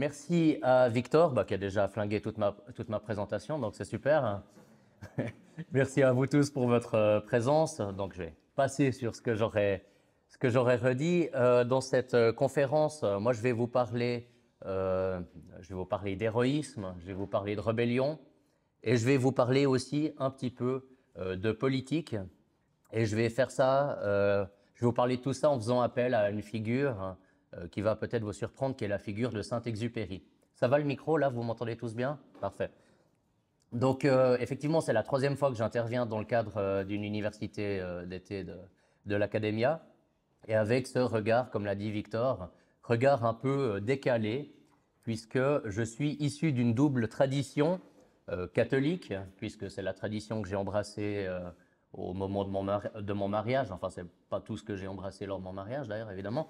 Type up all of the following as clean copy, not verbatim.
Merci à Victor, qui a déjà flingué toute ma présentation, donc c'est super. Merci à vous tous pour votre présence. Donc, je vais passer sur ce que j'aurais redit. Dans cette conférence, moi, je vais vous parler d'héroïsme, je vais vous parler de rébellion, et je vais vous parler aussi un petit peu de politique. Et je vais faire ça, je vais vous parler de tout ça en faisant appel à une figure qui va peut-être vous surprendre, qui est la figure de Saint-Exupéry. Ça va le micro, là, vous m'entendez tous bien? Parfait. Donc, effectivement, c'est la troisième fois que j'interviens dans le cadre d'une université d'été de l'Academia, et avec ce regard, comme l'a dit Victor, regard un peu décalé, puisque je suis issu d'une double tradition catholique, puisque c'est la tradition que j'ai embrassée au moment de mon mariage. Enfin, c'est pas tout ce que j'ai embrassé lors de mon mariage, d'ailleurs, évidemment.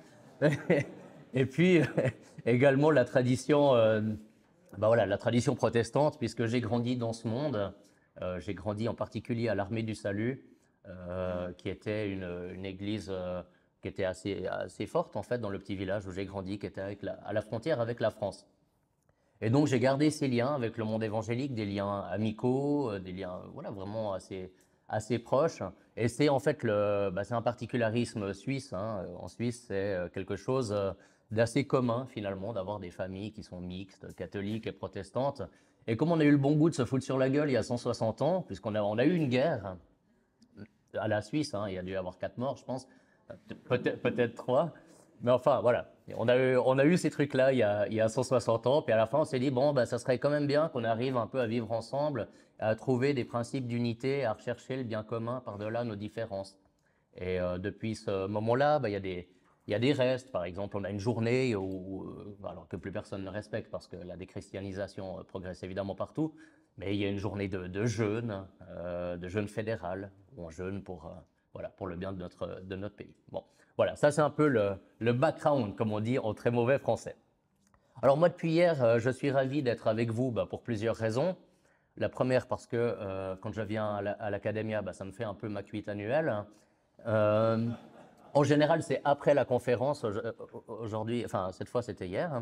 Et puis, également la tradition voilà, la tradition protestante, puisque j'ai grandi dans ce monde. J'ai grandi en particulier à l'Armée du Salut, qui était une église qui était assez forte en fait dans le petit village où j'ai grandi, qui était à la frontière avec la France. Et donc j'ai gardé ces liens avec le monde évangélique, des liens amicaux, des liens voilà, vraiment assez proches. Et c'est en fait c'est un particularisme suisse, hein. En Suisse, c'est quelque chose d'assez commun finalement d'avoir des familles qui sont mixtes, catholiques et protestantes. Et comme on a eu le bon goût de se foutre sur la gueule il y a 160 ans, on a eu une guerre à la Suisse, hein, il y a dû y avoir 4 morts, je pense, peut-être 3. Mais enfin, voilà, on a eu ces trucs-là il y a 160 ans, puis à la fin, on s'est dit, bon, ça serait quand même bien qu'on arrive un peu à vivre ensemble, à trouver des principes d'unité, à rechercher le bien commun par-delà nos différences. Et depuis ce moment-là, il y a des restes. Par exemple, on a une journée alors que plus personne ne respecte parce que la déchristianisation progresse évidemment partout, mais il y a une journée de jeûne fédéral, où on jeûne voilà, pour le bien de notre pays. Bon, voilà, ça c'est un peu le background, comme on dit en très mauvais français. Alors moi, depuis hier, je suis ravi d'être avec vous pour plusieurs raisons. La première, parce que quand je viens à l'Academia, ça me fait un peu ma cuite annuelle. Euh, En général, c'est après la conférence. Aujourd'hui, enfin, cette fois, c'était hier.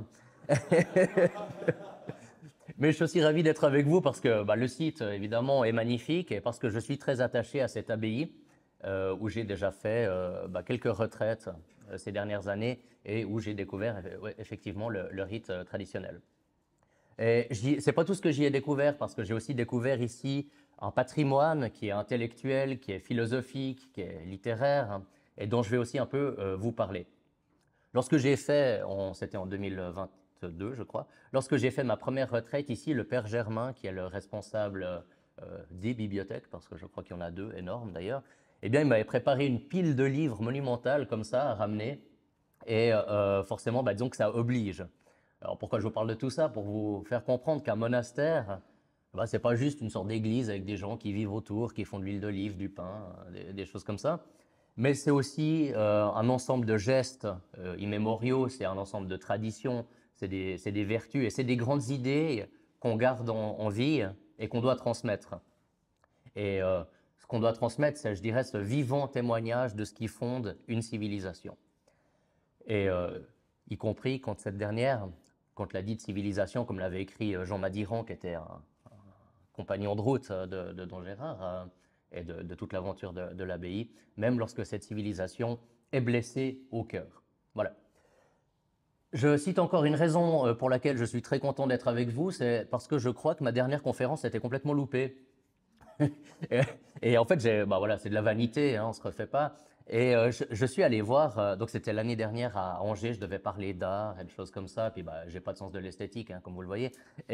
Mais je suis aussi ravi d'être avec vous parce que le site, évidemment, est magnifique et parce que je suis très attaché à cette abbaye où j'ai déjà fait quelques retraites ces dernières années et où j'ai découvert ouais, effectivement le rite traditionnel. Et c'est pas tout ce que j'y ai découvert parce que j'ai aussi découvert ici un patrimoine qui est intellectuel, qui est philosophique, qui est littéraire, hein, et dont je vais aussi un peu vous parler. Lorsque j'ai fait, c'était en 2022 je crois, lorsque j'ai fait ma première retraite ici, le père Germain, qui est le responsable des bibliothèques, parce que je crois qu'il y en a deux énormes d'ailleurs, eh bien il m'avait préparé une pile de livres monumentales comme ça à ramener, et forcément disons que ça oblige. Alors pourquoi je vous parle de tout ça? Pour vous faire comprendre qu'un monastère, c'est pas juste une sorte d'église avec des gens qui vivent autour, qui font de l'huile d'olive, du pain, des choses comme ça. Mais c'est aussi un ensemble de gestes immémoriaux, c'est un ensemble de traditions, c'est des vertus et c'est des grandes idées qu'on garde en vie et qu'on doit transmettre. Et ce qu'on doit transmettre, c'est, je dirais, ce vivant témoignage de ce qui fonde une civilisation. Et y compris quand cette dernière, quand la dite civilisation, comme l'avait écrit Jean Madiran, qui était un compagnon de route de Don Gérard et de toute l'aventure de l'abbaye, même lorsque cette civilisation est blessée au cœur. Voilà. Je cite encore une raison pour laquelle je suis très content d'être avec vous, c'est parce que je crois que ma dernière conférence était complètement loupée. Et en fait, voilà, c'est de la vanité, hein, on ne se refait pas. Et je suis allé voir, donc c'était l'année dernière à Angers, je devais parler d'art et de choses comme ça, puis j'ai pas de sens de l'esthétique, hein, comme vous le voyez.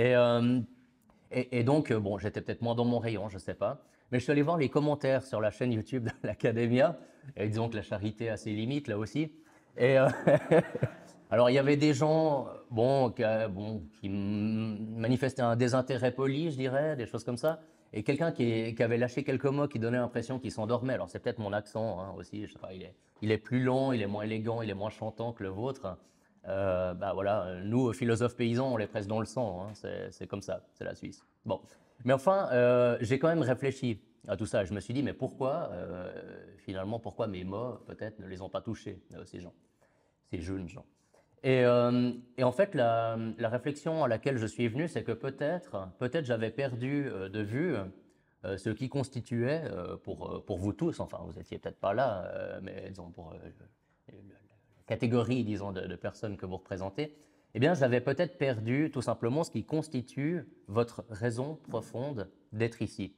Et donc, bon, j'étais peut-être moins dans mon rayon, je sais pas. Mais je suis allé voir les commentaires sur la chaîne YouTube de l'Academia, et disons que la charité a ses limites là aussi. Et alors, il y avait des gens, qui manifestaient un désintérêt poli, je dirais, des choses comme ça. Et quelqu'un qui avait lâché quelques mots qui donnait l'impression qu'il s'endormait. Alors, c'est peut-être mon accent hein, aussi, je sais pas, il est plus long, il est moins élégant, il est moins chantant que le vôtre. Voilà, nous, philosophes paysans, on les presse dans le sang, hein, c'est comme ça, c'est la Suisse. Bon, mais enfin, j'ai quand même réfléchi à tout ça. Je me suis dit, mais pourquoi, finalement, pourquoi mes mots, peut-être, ne les ont pas touchés, ces gens, ces jeunes gens. Et en fait, la réflexion à laquelle je suis venu, c'est que peut-être j'avais perdu de vue ce qui constituait, pour vous tous, enfin vous étiez peut-être pas là, mais disons pour la catégorie, disons, de personnes que vous représentez, eh bien j'avais peut-être perdu tout simplement ce qui constitue votre raison profonde d'être ici.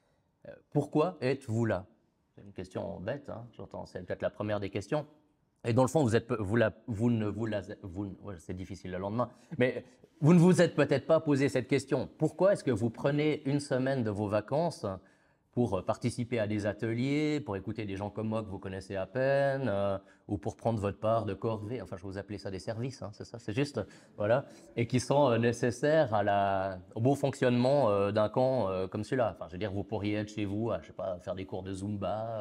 Pourquoi êtes-vous là? C'est une question bête, hein, j'entends, c'est peut-être la première des questions. Et dans le fond, vous ne vous la, ouais, c'est difficile le lendemain, mais vous ne vous êtes peut-être pas posé cette question. Pourquoi est-ce que vous prenez une semaine de vos vacances pour participer à des ateliers, pour écouter des gens comme moi que vous connaissez à peine, ou pour prendre votre part de corvée, enfin je vous appelais ça des services, hein, c'est ça, c'est juste, voilà, et qui sont nécessaires au bon fonctionnement d'un camp comme celui-là. Enfin, je veux dire, vous pourriez être chez vous, je sais pas, faire des cours de Zumba,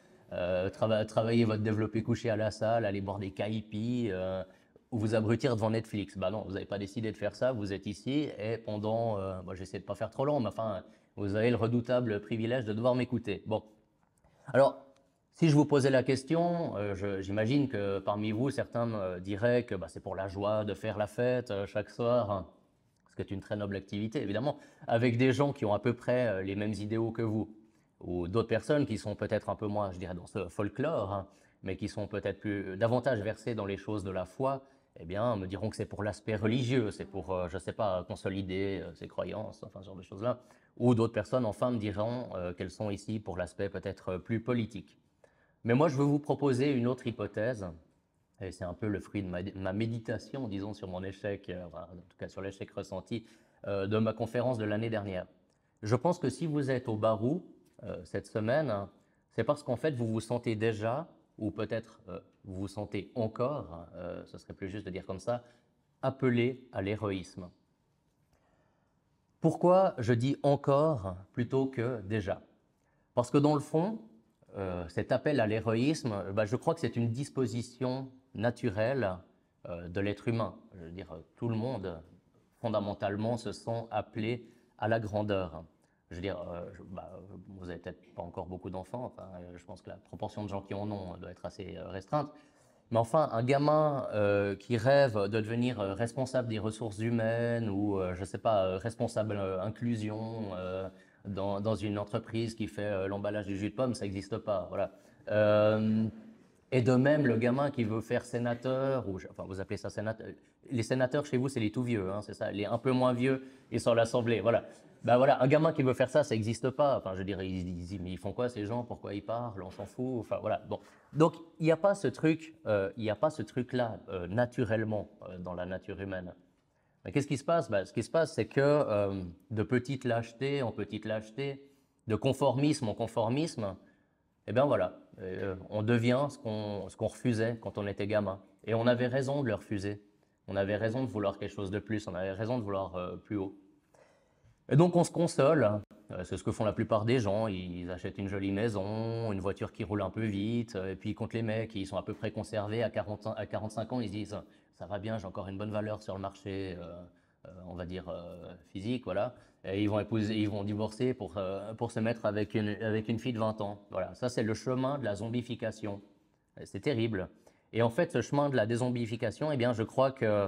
travailler votre développé couché à la salle, aller boire des caipis, ou vous abrutir devant Netflix. Bah non, vous n'avez pas décidé de faire ça, vous êtes ici, et pendant, moi j'essaie de pas faire trop long, mais enfin, vous avez le redoutable privilège de devoir m'écouter. Bon, alors, si je vous posais la question, j'imagine que parmi vous, certains me diraient que bah, c'est pour la joie de faire la fête chaque soir, hein, ce qui est une très noble activité, évidemment, avec des gens qui ont à peu près les mêmes idéaux que vous, ou d'autres personnes qui sont peut-être un peu moins, je dirais, dans ce folklore, hein, mais qui sont peut-être davantage versées dans les choses de la foi, eh bien, me diront que c'est pour l'aspect religieux, c'est pour, je ne sais pas, consolider ses croyances, enfin, ce genre de choses-là. Ou d'autres personnes, enfin, me diront qu'elles sont ici pour l'aspect peut-être plus politique. Mais moi, je veux vous proposer une autre hypothèse, et c'est un peu le fruit de ma méditation, disons, sur mon échec, enfin, en tout cas sur l'échec ressenti de ma conférence de l'année dernière. Je pense que si vous êtes au Barou cette semaine, c'est parce qu'en fait, vous vous sentez déjà, ou peut-être vous vous sentez encore, ce serait plus juste de dire comme ça, appelé à l'héroïsme. Pourquoi je dis encore plutôt que déjà? Parce que dans le fond, cet appel à l'héroïsme, bah, je crois que c'est une disposition naturelle de l'être humain. Je veux dire, tout le monde, fondamentalement, se sent appelé à la grandeur. Je veux dire, bah, vous n'avez peut-être pas encore beaucoup d'enfants, enfin, je pense que la proportion de gens qui en ont doit être assez restreinte. Mais enfin, un gamin qui rêve de devenir responsable des ressources humaines ou, je ne sais pas, responsable inclusion dans une entreprise qui fait l'emballage du jus de pomme, ça n'existe pas. Voilà. Euh, et de même, le gamin qui veut faire sénateur, ou enfin vous appelez ça sénateur, les sénateurs chez vous, c'est les tout vieux, hein, c'est ça, les un peu moins vieux, ils sont à l'Assemblée. Voilà. Ben voilà, un gamin qui veut faire ça, ça n'existe pas. Enfin, je dirais, ils disent, mais ils font quoi ces gens? Pourquoi ils parlent? On s'en fout. Enfin, voilà. Bon. Donc, il n'y a pas ce truc, il n'y a pas ce truc-là naturellement dans la nature humaine. Mais qu'est-ce qui se passe? Ben, ce qui se passe, c'est que de petite lâcheté en petite lâcheté, de conformisme en conformisme, eh bien voilà, on devient ce qu'on refusait quand on était gamin. Et on avait raison de le refuser. On avait raison de vouloir quelque chose de plus. On avait raison de vouloir plus haut. Et donc on se console, c'est ce que font la plupart des gens, ils achètent une jolie maison, une voiture qui roule un peu vite, et puis contre les mecs qui sont à peu près conservés à 40 à 45 ans, ils se disent ça va bien, j'ai encore une bonne valeur sur le marché, on va dire physique, voilà. Et ils vont divorcer pour se mettre avec une fille de 20 ans. Voilà, ça c'est le chemin de la zombification. C'est terrible. Et en fait, ce chemin de la dézombification, eh bien, je crois que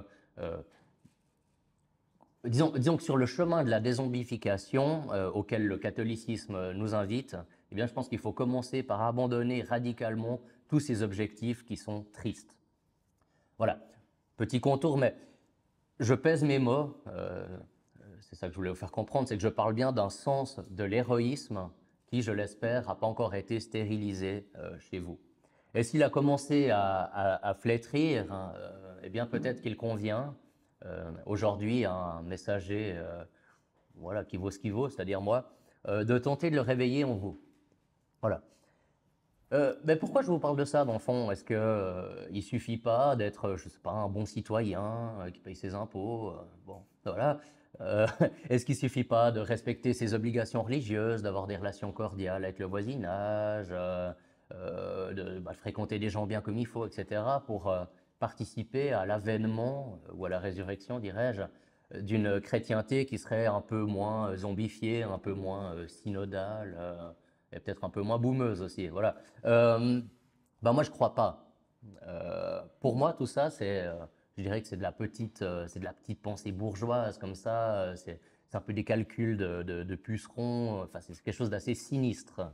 disons que sur le chemin de la dézombification auquel le catholicisme nous invite, eh bien, je pense qu'il faut commencer par abandonner radicalement tous ces objectifs qui sont tristes. Voilà, petit contour, mais je pèse mes mots, c'est ça que je voulais vous faire comprendre, c'est que je parle bien d'un sens de l'héroïsme qui, je l'espère, n'a pas encore été stérilisé chez vous. Et s'il a commencé à flétrir, hein, eh bien peut-être qu'il convient aujourd'hui à un messager voilà, qui vaut ce qu'il vaut, c'est-à-dire moi, de tenter de le réveiller en vous. Voilà. Mais pourquoi je vous parle de ça dans le fond? Est-ce qu'il ne suffit pas d'être, je sais pas, un bon citoyen qui paye ses impôts? Bon, voilà. Est-ce qu'il ne suffit pas de respecter ses obligations religieuses, d'avoir des relations cordiales avec le voisinage, de fréquenter des gens bien comme il faut, etc., pour participer à l'avènement ou à la résurrection, dirais-je, d'une chrétienté qui serait un peu moins zombifiée, un peu moins synodale, et peut-être un peu moins boumeuse aussi. Voilà. Ben moi, je crois pas. Pour moi, tout ça, je dirais que c'est de la petite pensée bourgeoise comme ça, c'est un peu des calculs de pucerons, enfin c'est quelque chose d'assez sinistre.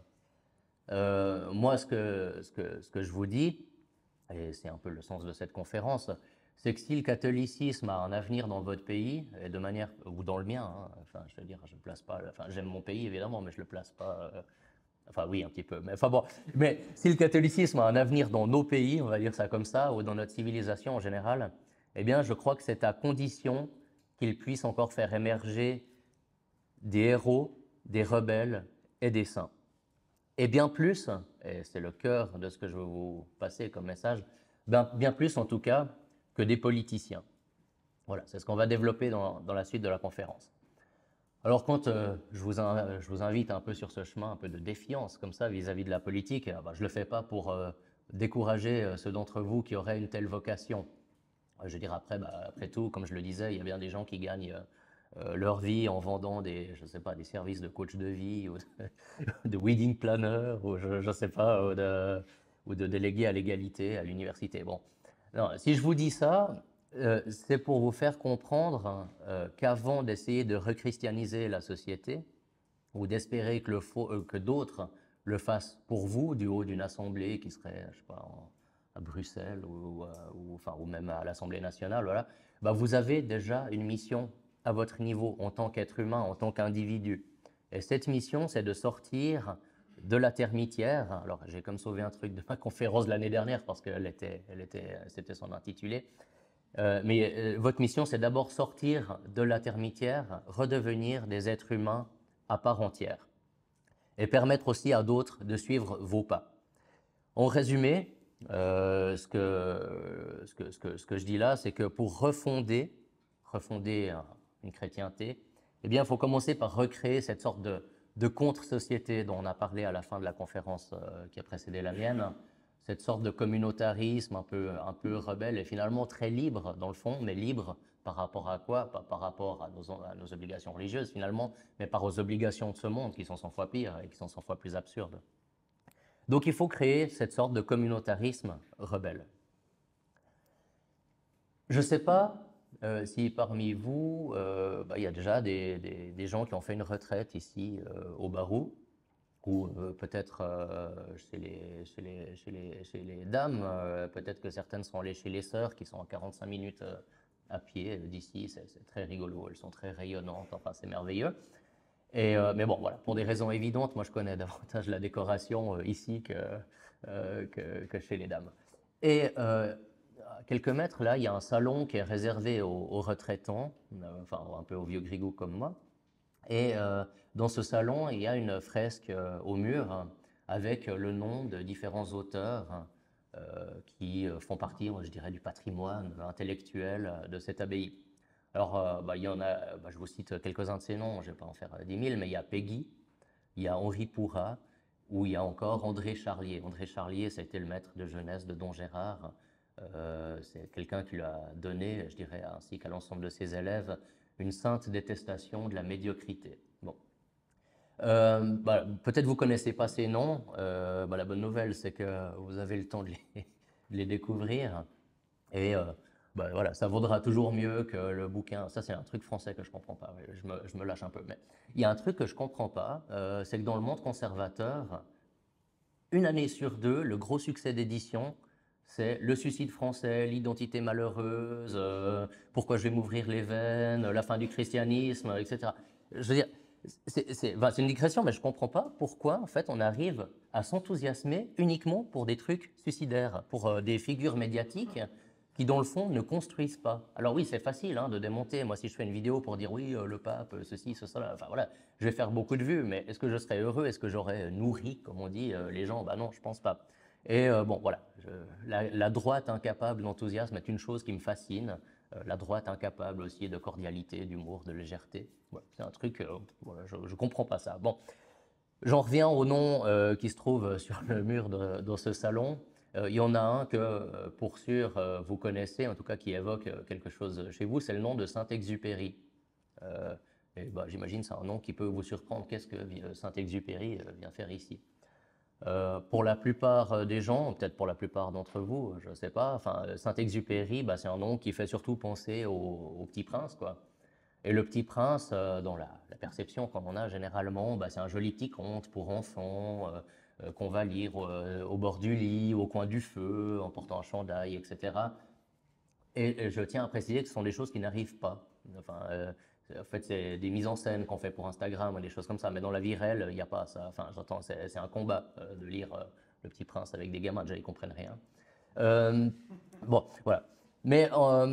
Moi, ce que je vous dis, et c'est un peu le sens de cette conférence, c'est que si le catholicisme a un avenir dans votre pays, et de manière, ou dans le mien, hein, enfin, je veux dire, je ne place pas, enfin, j'aime mon pays évidemment, mais je ne le place pas, enfin oui, un petit peu, mais enfin bon, mais si le catholicisme a un avenir dans nos pays, on va dire ça comme ça, ou dans notre civilisation en général, eh bien, je crois que c'est à condition qu'il puisse encore faire émerger des héros, des rebelles et des saints. Et bien plus, et c'est le cœur de ce que je veux vous passer comme message, bien plus en tout cas que des politiciens. Voilà, c'est ce qu'on va développer dans la suite de la conférence. Alors quand je vous invite un peu sur ce chemin un peu de défiance comme ça vis-à-vis de la politique, je ne le fais pas pour décourager ceux d'entre vous qui auraient une telle vocation. Je veux dire, après tout, comme je le disais, il y a bien des gens qui gagnent leur vie en vendant je sais pas, des services de coach de vie ou de wedding planner ou je ne sais pas, ou de délégué à l'égalité à l'université. Bon, non, si je vous dis ça, c'est pour vous faire comprendre qu'avant d'essayer de rechristianiser la société ou d'espérer que d'autres le fassent pour vous du haut d'une assemblée qui serait, je sais pas, à Bruxelles enfin, ou même à l'Assemblée nationale, voilà, vous avez déjà une mission à votre niveau en tant qu'être humain, en tant qu'individu. Et cette mission, c'est de sortir de la termitière. Alors, j'ai comme sauvé un truc de ma conférence de l'année dernière parce que c'était son intitulé. Mais votre mission, c'est d'abord sortir de la termitière, redevenir des êtres humains à part entière et permettre aussi à d'autres de suivre vos pas. En résumé, ce que je dis là, c'est que pour refonder une chrétienté, eh bien, il faut commencer par recréer cette sorte de contre-société dont on a parlé à la fin de la conférence qui a précédé la mienne, cette sorte de communautarisme un peu rebelle et finalement très libre dans le fond, mais libre par rapport à quoi? Pas par rapport à nos obligations religieuses finalement, mais par aux obligations de ce monde qui sont 100 fois pires et qui sont 100 fois plus absurdes. Donc il faut créer cette sorte de communautarisme rebelle. Je ne sais pas si parmi vous, il y a déjà des gens qui ont fait une retraite ici au Barou, ou peut-être chez les dames, peut-être que certaines sont allées chez les sœurs qui sont à 45 minutes à pied d'ici, c'est très rigolo, elles sont très rayonnantes, enfin c'est merveilleux. Mais bon, voilà, pour des raisons évidentes, moi je connais davantage la décoration ici que chez les dames. Et à quelques mètres, là, il y a un salon qui est réservé aux retraitants, enfin un peu aux vieux grigous comme moi. Et dans ce salon, il y a une fresque au mur avec le nom de différents auteurs qui font partie, je dirais, du patrimoine intellectuel de cette abbaye. Alors, il y en a, je vous cite quelques-uns de ces noms, je ne vais pas en faire 10 000, mais il y a Peggy, il y a Henri Pourrat, ou il y a encore André Charlier. André Charlier, ça a été le maître de jeunesse de Don Gérard. C'est quelqu'un qui lui a donné, je dirais, ainsi qu'à l'ensemble de ses élèves, une sainte détestation de la médiocrité. Bon. Peut-être vous ne connaissez pas ces noms. La bonne nouvelle, c'est que vous avez le temps de les découvrir. Et voilà, ça vaudra toujours mieux que le bouquin. Ça, c'est un truc français que je ne comprends pas. Je me lâche un peu. Mais il y a un truc que je ne comprends pas, c'est que dans le monde conservateur, une année sur deux, le gros succès d'édition, c'est le suicide français, l'identité malheureuse, pourquoi je vais m'ouvrir les veines, la fin du christianisme, etc. Je veux dire, c'est une digression, mais je ne comprends pas pourquoi, en fait, on arrive à s'enthousiasmer uniquement pour des trucs suicidaires, pour des figures médiatiques qui, dans le fond, ne construisent pas. Alors oui, c'est facile de démonter. Moi, si je fais une vidéo pour dire oui, le pape, ceci, cela, enfin voilà, je vais faire beaucoup de vues, mais est-ce que je serais heureux? Est-ce que j'aurais nourri, comme on dit, les gens? Non, je pense pas. Et bon, voilà, la droite incapable d'enthousiasme est une chose qui me fascine. La droite incapable aussi de cordialité, d'humour, de légèreté. Voilà, c'est un truc, voilà, je ne comprends pas ça. Bon, j'en reviens au nom qui se trouve sur le mur dans ce salon. Il y en a un que, pour sûr, vous connaissez, en tout cas qui évoque quelque chose chez vous, c'est le nom de Saint-Exupéry. J'imagine c'est un nom qui peut vous surprendre. Qu'est-ce que Saint-Exupéry vient faire ici? Pour la plupart des gens, peut-être pour la plupart d'entre vous, je ne sais pas, enfin, Saint-Exupéry, bah, c'est un nom qui fait surtout penser au Petit Prince, quoi. Et le Petit Prince, dans la perception qu'on en a généralement, bah, c'est un joli petit conte pour enfants qu'on va lire au bord du lit, au coin du feu, en portant un chandail, etc. Et je tiens à préciser que ce sont des choses qui n'arrivent pas. Enfin, en fait, c'est des mises en scène qu'on fait pour Instagram ou des choses comme ça, mais dans la vie réelle, il n'y a pas ça. Enfin, j'entends, c'est un combat de lire Le Petit Prince avec des gamins, déjà ils comprennent rien. Euh, bon, voilà. Mais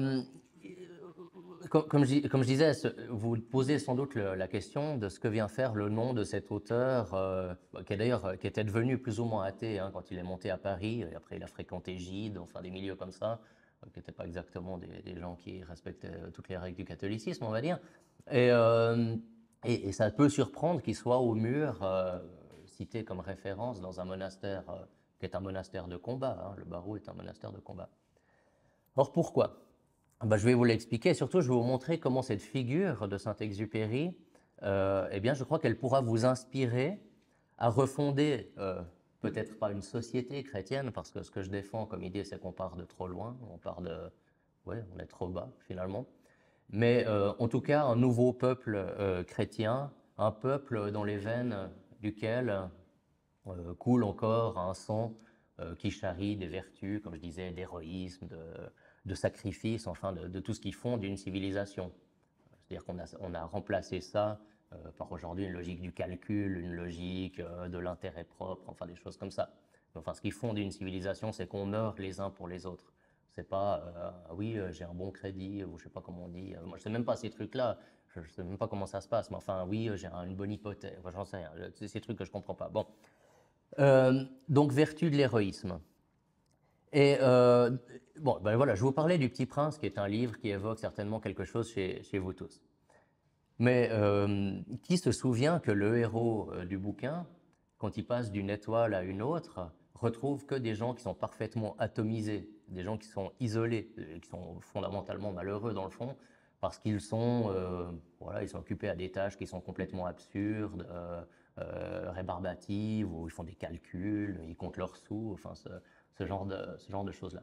comme je disais, vous posez sans doute la question de ce que vient faire le nom de cet auteur, qui est d'ailleurs qui était devenu plus ou moins athée quand il est monté à Paris, et après il a fréquenté Gide, enfin des milieux comme ça, qui n'étaient pas exactement des gens qui respectaient toutes les règles du catholicisme, on va dire. Et, euh, et ça peut surprendre qu'il soit au mur cité comme référence dans un monastère qui est un monastère de combat. Le barreau est un monastère de combat. Or pourquoi? Je vais vous l'expliquer, et surtout je vais vous montrer comment cette figure de Saint-Exupéry, eh bien, je crois qu'elle pourra vous inspirer à refonder, peut-être pas une société chrétienne, parce que ce que je défends comme idée, c'est qu'on part de trop loin, ouais, on est trop bas finalement, mais en tout cas un nouveau peuple chrétien, un peuple dans les veines duquel coule encore un sang qui charrie des vertus, comme je disais, d'héroïsme, de sacrifice, enfin de tout ce qui fonde une civilisation. C'est-à-dire qu'on a remplacé ça par aujourd'hui une logique du calcul, une logique de l'intérêt propre, enfin des choses comme ça. Enfin, ce qui fonde une civilisation, c'est qu'on meurt les uns pour les autres. C'est pas, oui, j'ai un bon crédit, ou je sais pas comment on dit. Moi, je sais même pas ces trucs-là. Je sais même pas comment ça se passe. Mais enfin, oui, j'ai une bonne hypothèque. Enfin, j'en sais rien. C'est ces trucs que je comprends pas. Bon. Donc, vertu de l'héroïsme. Et bon, ben voilà, je vous parlais du Petit Prince, qui est un livre qui évoque certainement quelque chose chez vous tous. Mais qui se souvient que le héros du bouquin, quand il passe d'une étoile à une autre, retrouve que des gens qui sont parfaitement atomisés, des gens qui sont isolés, qui sont fondamentalement malheureux dans le fond, parce qu'ils sont, voilà, ils sont occupés à des tâches qui sont complètement absurdes, rébarbatives, où ils font des calculs, ils comptent leurs sous, enfin ce genre de choses-là.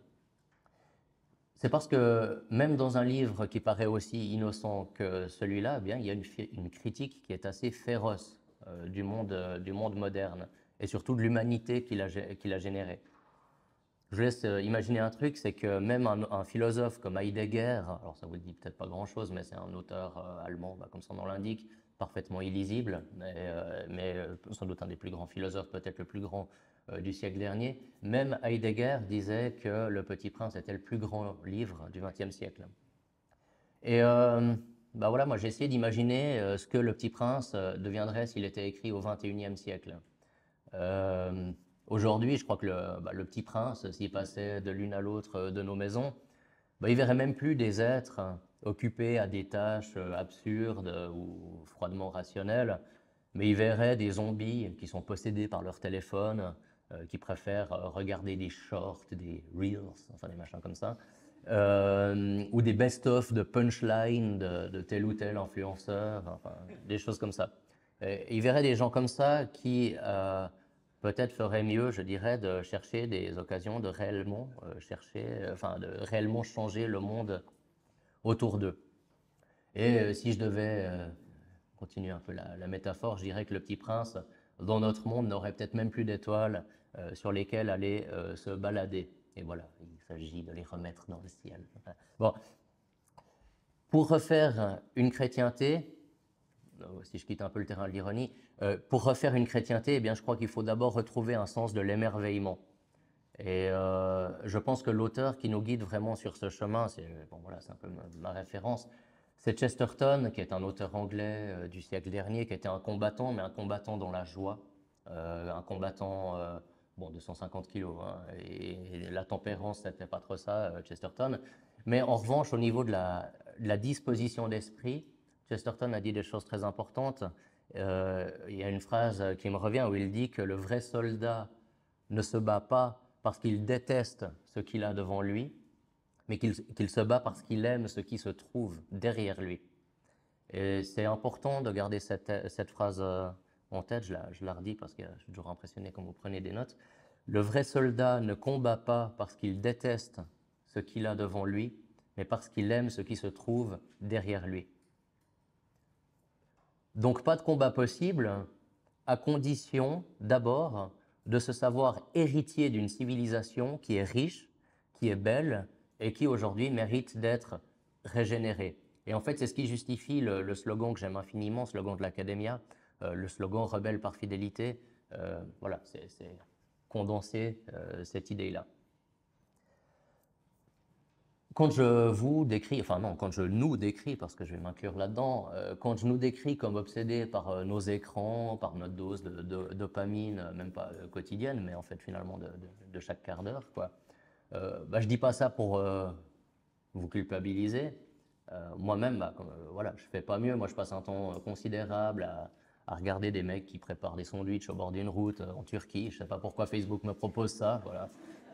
C'est parce que même dans un livre qui paraît aussi innocent que celui-là, eh bien, il y a une critique qui est assez féroce du monde moderne et surtout de l'humanité qu'il a générée. Je vous laisse imaginer un truc, c'est que même un philosophe comme Heidegger, alors ça vous dit peut-être pas grand-chose, mais c'est un auteur allemand, comme son nom l'indique, parfaitement illisible, mais sans doute un des plus grands philosophes, peut-être le plus grand du siècle dernier. Même Heidegger disait que Le Petit Prince était le plus grand livre du XXe siècle. Et voilà, moi j'ai essayé d'imaginer ce que Le Petit Prince deviendrait s'il était écrit au XXIe siècle. Euh, Aujourd'hui, je crois que le Petit Prince, s'il passait de l'une à l'autre de nos maisons, il verrait même plus des êtres occupés à des tâches absurdes ou froidement rationnelles, mais il verrait des zombies qui sont possédés par leur téléphone, qui préfèrent regarder des shorts, des reels, enfin des machins comme ça, ou des best-of de punchline de tel ou tel influenceur, enfin des choses comme ça. Et il verrait des gens comme ça qui peut-être ferait mieux, je dirais, de chercher des occasions de réellement de réellement changer le monde autour d'eux. Et si je devais continuer un peu la métaphore, je dirais que le Petit Prince, dans notre monde, n'aurait peut-être même plus d'étoiles sur lesquelles aller se balader. Et voilà, il s'agit de les remettre dans le ciel. Bon, pour refaire une chrétienté, si je quitte un peu le terrain de l'ironie, pour refaire une chrétienté, eh bien, je crois qu'il faut d'abord retrouver un sens de l'émerveillement. Et je pense que l'auteur qui nous guide vraiment sur ce chemin, c'est c'est un peu ma référence, c'est Chesterton, qui est un auteur anglais du siècle dernier, qui était un combattant, mais un combattant dans la joie, un combattant de 150 kilos, et la tempérance, c'était pas trop ça, Chesterton. Mais en revanche, au niveau de la disposition d'esprit, Chesterton a dit des choses très importantes. Il y a une phrase qui me revient où il dit que le vrai soldat ne se bat pas parce qu'il déteste ce qu'il a devant lui, mais qu'il se bat parce qu'il aime ce qui se trouve derrière lui. Et c'est important de garder cette phrase en tête, je la redis parce que je suis toujours impressionné quand vous prenez des notes. Le vrai soldat ne combat pas parce qu'il déteste ce qu'il a devant lui, mais parce qu'il aime ce qui se trouve derrière lui. Donc pas de combat possible, à condition d'abord de se savoir héritier d'une civilisation qui est riche, qui est belle et qui aujourd'hui mérite d'être régénérée. Et en fait, c'est ce qui justifie le slogan que j'aime infiniment, le slogan de l'Academia, le slogan rebelle par fidélité. Voilà, c'est condenser cette idée-là. Quand je vous décris, enfin non, quand je nous décris, parce que je vais m'inclure là-dedans, quand je nous décris comme obsédés par nos écrans, par notre dose de dopamine, même pas quotidienne, mais en fait finalement de chaque quart d'heure, quoi, bah, je dis pas ça pour vous culpabiliser. Moi-même, bah, voilà, je fais pas mieux. Moi, je passe un temps considérable à regarder des mecs qui préparent des sandwichs au bord d'une route en Turquie. Je sais pas pourquoi Facebook me propose ça, voilà.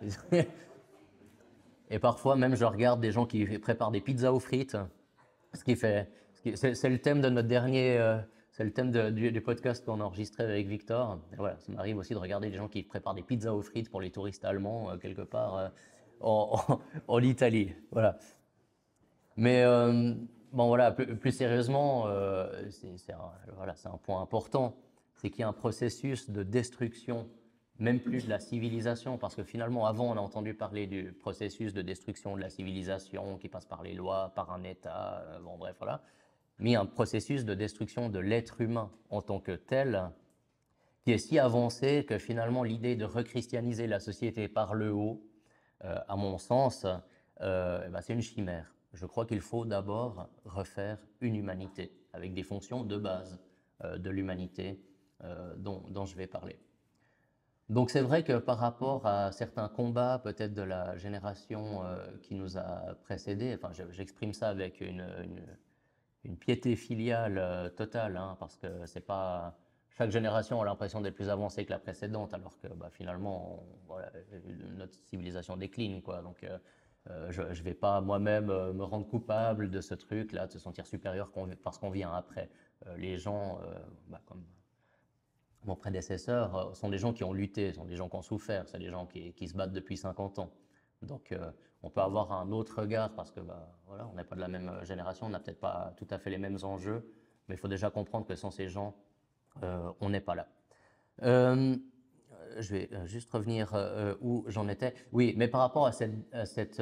Et parfois même, je regarde des gens qui préparent des pizzas aux frites, ce qui fait, c'est le thème de notre dernier, c'est le thème du podcast qu'on a enregistré avec Victor. Et voilà, ça m'arrive aussi de regarder des gens qui préparent des pizzas aux frites pour les touristes allemands quelque part en Italie. Voilà. Mais bon, voilà, plus sérieusement, voilà, c'est un point important, c'est qu'il y a un processus de destruction, même plus de la civilisation, parce que finalement, avant, on a entendu parler du processus de destruction de la civilisation qui passe par les lois, par un État, bon, bref, voilà. Mais il y a un processus de destruction de l'être humain en tant que tel, qui est si avancé que finalement, l'idée de rechristianiser la société par le haut, à mon sens, eh ben, c'est une chimère. Je crois qu'il faut d'abord refaire une humanité avec des fonctions de base de l'humanité dont je vais parler. Donc c'est vrai que par rapport à certains combats peut-être de la génération qui nous a précédés, enfin j'exprime ça avec une piété filiale totale, hein, parce que c'est pas chaque génération a l'impression d'être plus avancée que la précédente, alors que bah, finalement, voilà, notre civilisation décline, quoi. Donc, je ne vais pas moi-même me rendre coupable de ce truc-là, de se sentir supérieur parce qu'on vient après. Les gens, bah, comme mon prédécesseur, sont des gens qui ont lutté, sont des gens qui ont souffert, c'est des gens qui se battent depuis 50 ans. Donc, on peut avoir un autre regard parce que bah, voilà, on n'est pas de la même génération, on n'a peut-être pas tout à fait les mêmes enjeux, mais il faut déjà comprendre que sans ces gens, on n'est pas là. Euh, je vais juste revenir où j'en étais. Oui, mais par rapport à cette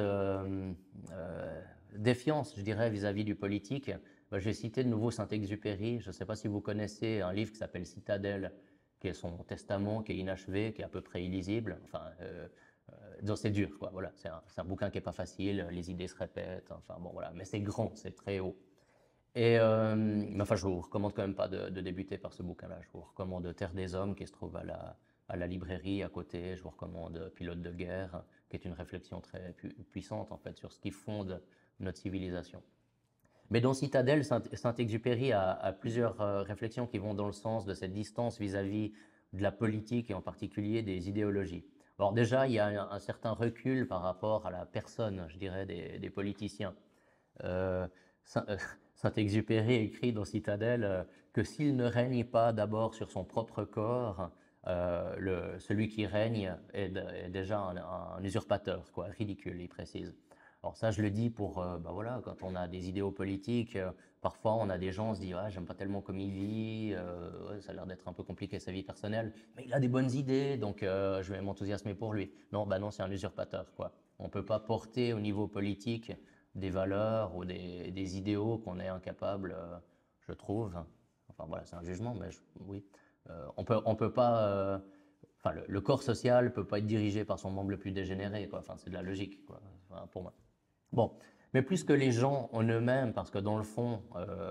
défiance, je dirais, vis-à-vis du politique, bah, je vais citer de nouveau Saint-Exupéry. Je ne sais pas si vous connaissez un livre qui s'appelle Citadelle, qui est son testament, qui est inachevé, qui est à peu près illisible. Enfin, c'est dur, quoi. Voilà, c'est un bouquin qui n'est pas facile, les idées se répètent. Enfin, bon, voilà, mais c'est grand, c'est très haut. Et mais enfin, je vous recommande quand même pas de débuter par ce bouquin-là. Je vous recommande Terre des Hommes, qui se trouve à la librairie à côté. Je vous recommande Pilote de guerre, qui est une réflexion très puissante en fait sur ce qui fonde notre civilisation. Mais dans Citadelle, Saint-Exupéry a plusieurs réflexions qui vont dans le sens de cette distance vis-à-vis de la politique et en particulier des idéologies. Alors déjà, il y a un certain recul par rapport à la personne, je dirais, des politiciens. Euh, Saint-Exupéry écrit dans Citadelle que s'il ne règne pas d'abord sur son propre corps, celui qui règne est déjà un usurpateur, quoi, ridicule, il précise. Alors ça, je le dis pour, bah voilà, quand on a des idéaux politiques, parfois on a des gens, on se dit, ah, j'aime pas tellement comme il vit, ouais, ça a l'air d'être un peu compliqué sa vie personnelle, mais il a des bonnes idées, donc je vais m'enthousiasmer pour lui. Non, bah non, c'est un usurpateur, quoi. On peut pas porter au niveau politique des valeurs ou des idéaux qu'on est incapable, je trouve. Enfin voilà, c'est un jugement, mais oui. On peut pas. Enfin, le corps social peut pas être dirigé par son membre le plus dégénéré, quoi. Enfin, c'est de la logique, quoi, enfin, pour moi. Bon, mais plus que les gens en eux-mêmes, parce que dans le fond,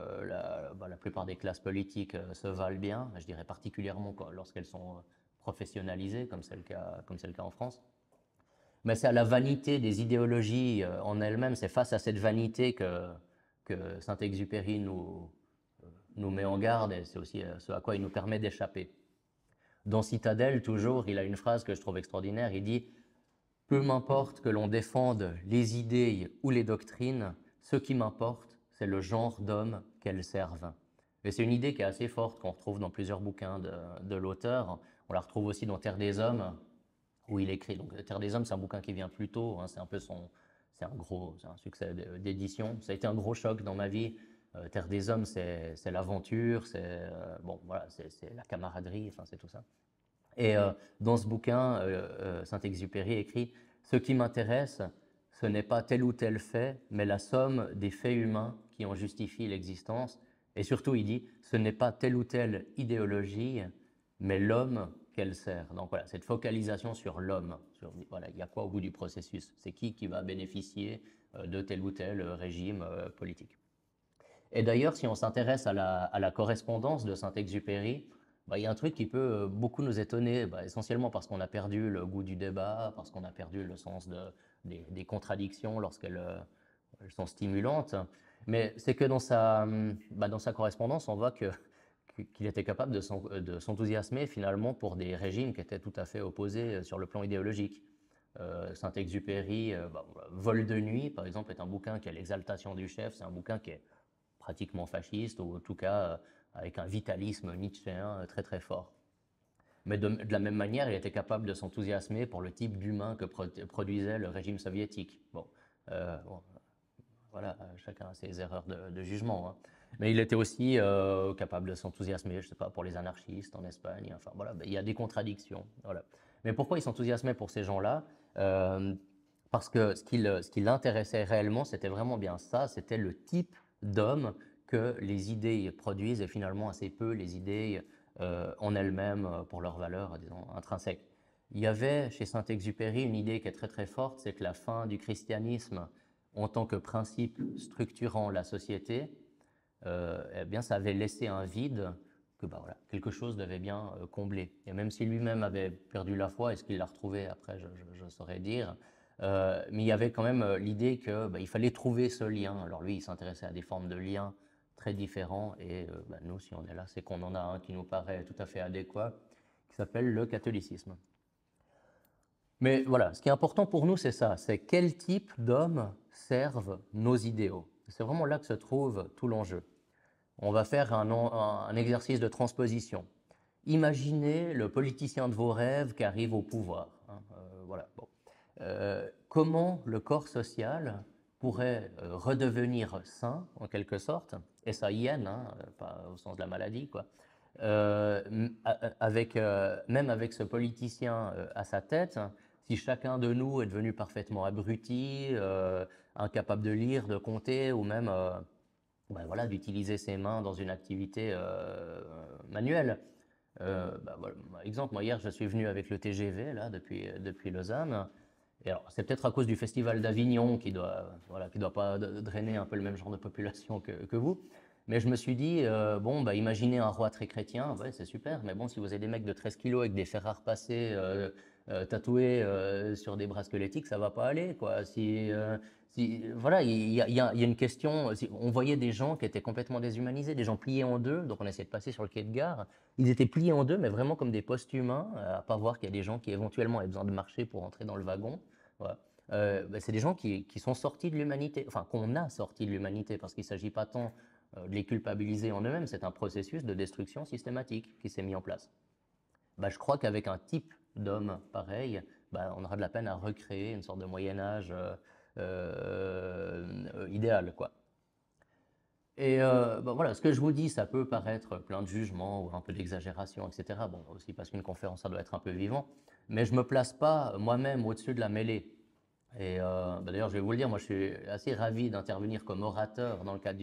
la plupart des classes politiques se valent bien, je dirais particulièrement lorsqu'elles sont professionnalisées, comme c'est le cas en France. Mais c'est à la vanité des idéologies en elles-mêmes, c'est face à cette vanité que Saint-Exupéry nous met en garde et c'est aussi ce à quoi il nous permet d'échapper. Dans Citadelle, toujours, il a une phrase que je trouve extraordinaire, il dit « Peu m'importe que l'on défende les idées ou les doctrines, ce qui m'importe, c'est le genre d'homme qu'elles servent. » Et c'est une idée qui est assez forte, qu'on retrouve dans plusieurs bouquins de l'auteur. On la retrouve aussi dans Terre des Hommes, où il écrit. Donc Terre des Hommes, c'est un bouquin qui vient plus tôt, hein, c'est un peu c'est un succès d'édition. Ça a été un gros choc dans ma vie. Terre des Hommes, c'est l'aventure, bon, voilà, c'est la camaraderie, enfin, c'est tout ça. Et dans ce bouquin, Saint-Exupéry écrit: ce qui m'intéresse, ce n'est pas tel ou tel fait, mais la somme des faits humains qui en justifient l'existence. Et surtout, il dit: ce n'est pas telle ou telle idéologie, mais l'homme qu'elle sert. Donc voilà, cette focalisation sur l'homme, voilà, il y a quoi au bout du processus? C'est qui va bénéficier de tel ou tel régime politique. Et d'ailleurs, si on s'intéresse à la correspondance de Saint-Exupéry, bah, il y a un truc qui peut beaucoup nous étonner, bah, essentiellement parce qu'on a perdu le goût du débat, parce qu'on a perdu le sens des contradictions lorsqu'elles elles sont stimulantes. Mais c'est que dans sa correspondance, on voit qu'il était capable de s'enthousiasmer finalement pour des régimes qui étaient tout à fait opposés sur le plan idéologique. Saint-Exupéry, Vol de nuit, par exemple, est un bouquin qui a l'exaltation du chef, c'est un bouquin qui est pratiquement fasciste, ou en tout cas avec un vitalisme nietzschéen très très fort. Mais de la même manière, il était capable de s'enthousiasmer pour le type d'humain que produisait le régime soviétique. Bon, voilà, chacun a ses erreurs de jugement, hein. Mais il était aussi capable de s'enthousiasmer, je ne sais pas, pour les anarchistes en Espagne. Enfin voilà, il y a des contradictions. Voilà. Mais pourquoi il s'enthousiasmait pour ces gens-là? Parce que ce qui l'intéressait réellement, c'était vraiment bien ça, c'était le type d'homme que les idées produisent, et finalement assez peu les idées en elles-mêmes pour leur valeur, disons, intrinsèque. Il y avait chez Saint-Exupéry une idée qui est très très forte, c'est que la fin du christianisme en tant que principe structurant la société, eh bien, ça avait laissé un vide que bah, voilà, quelque chose devait bien combler. Et même si lui-même avait perdu la foi, est-ce qu'il l'a retrouvé après, je saurais dire. Mais il y avait quand même l'idée qu'il bah, fallait trouver ce lien. Alors lui, il s'intéressait à des formes de liens très différents, et bah, nous, si on est là, c'est qu'on en a un qui nous paraît tout à fait adéquat, qui s'appelle le catholicisme. Mais voilà, ce qui est important pour nous, c'est ça, c'est quel type d'hommes servent nos idéaux. C'est vraiment là que se trouve tout l'enjeu. On va faire un exercice de transposition. Imaginez le politicien de vos rêves qui arrive au pouvoir, hein, voilà. Bon. Comment le corps social pourrait redevenir sain, en quelque sorte, S-A-I-N, hein, pas au sens de la maladie, quoi, même avec ce politicien à sa tête, si chacun de nous est devenu parfaitement abruti, incapable de lire, de compter, ou même ben voilà, d'utiliser ses mains dans une activité manuelle. Voilà, par exemple, moi hier je suis venu avec le TGV là, depuis Lausanne. Et alors, c'est peut-être à cause du festival d'Avignon qui doit pas drainer un peu le même genre de population que vous. Mais je me suis dit, bon, bah, imaginez un roi très chrétien, ouais, c'est super, mais bon, si vous avez des mecs de 13 kilos avec des fers à repasser tatoués sur des bras squelettiques, ça va pas aller, quoi. Voilà, il y a une question. On voyait des gens qui étaient complètement déshumanisés, des gens pliés en deux, donc on essayait de passer sur le quai de gare. Ils étaient pliés en deux, mais vraiment comme des post-humains, à pas voir qu'il y a des gens qui éventuellement avaient besoin de marcher pour entrer dans le wagon. Voilà. C'est des gens qui sont sortis de l'humanité, enfin qu'on a sorti de l'humanité, parce qu'il ne s'agit pas tant de les culpabiliser en eux-mêmes, c'est un processus de destruction systématique qui s'est mis en place. Je crois qu'avec un type d'homme pareil, on aura de la peine à recréer une sorte de Moyen-Âge idéal, quoi. Et voilà, ce que je vous dis, ça peut paraître plein de jugements ou un peu d'exagération, etc. Bon, aussi parce qu'une conférence, ça doit être un peu vivant. Mais je ne me place pas moi-même au-dessus de la mêlée. Et d'ailleurs, je vais vous le dire, moi je suis assez ravi d'intervenir comme orateur dans le cadre